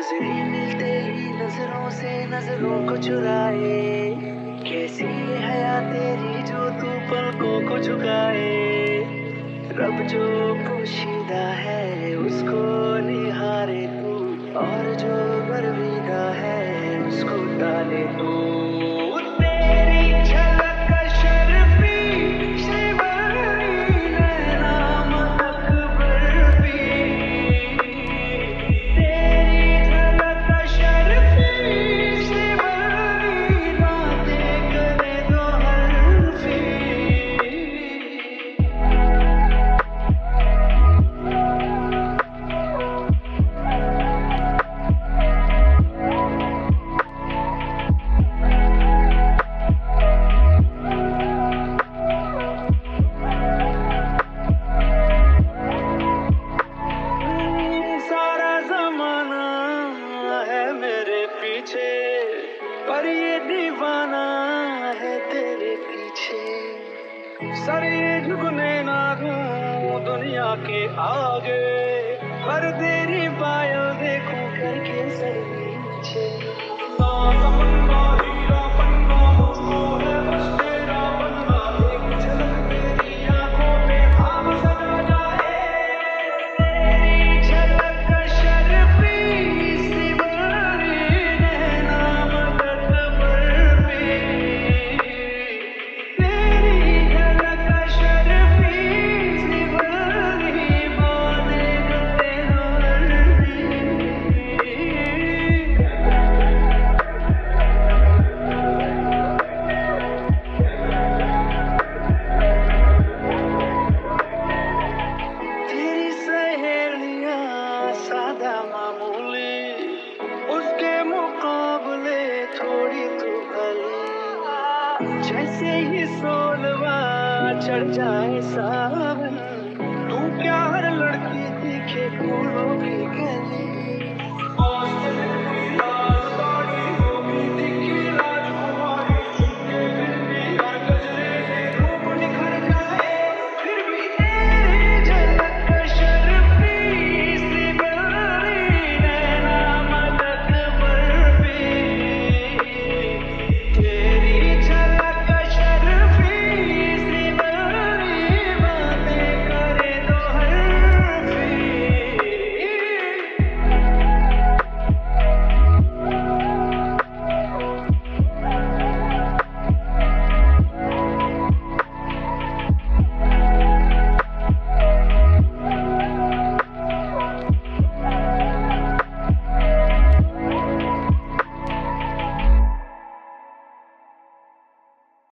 नजरें मिलते ही नजरों से नजरों को चुराए, कैसी ये हया तेरी जो तू पलकों को झुकाए। रब जो पोशीदा है उसको निहारे तू, और जो गर्विदा है उसको डाले तू। तेरी झलक शर्फी श्रीवल्ली नैना मदक बर्फी, तेरी झलक शर्फी श्रीवल्ली बातें करे दो हल्फी। सारा जमाना है मेरे पीछे, पर ये दीवाना है तेरे पीछे। सर ये झुकने ना दूं दुनिया के आगे, पर तेरी पायल देखूं करके सर नीचे। सपना हीरा पन्ना मुझको है बस तेरा बनना, एक झलक मेरी आंखों में ख्वाब सजा जाए। तेरी झलक शर्फी श्रीवल्ली नैना मदक बर्फी, तेरी झलक शर्फी श्रीवल्ली बातें करते हो हल्फी। तेरी सहेलियां सादा मामूली, उसके मुकाबले थोड़ी तू भली। जैसे ही सोलवा चढ़ जाए सावन, तू क्या हर लड़की दिखे फूलों की गली।